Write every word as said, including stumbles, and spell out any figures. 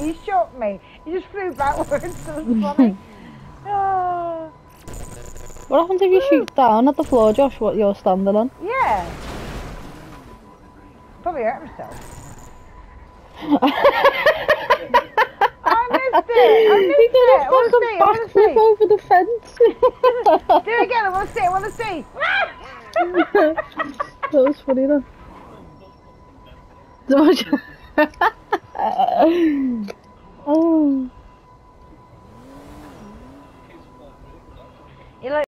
he shook me. He just flew backwards. It was funny. Oh. What happens if you shoot down at the floor, Josh, what you're standing on? Yeah. Probably hurt himself. I missed it! I missed it! I want to see! I want to see! Over the fence! Do it again! I want to see! I want to see! That was funny though. Oh. You like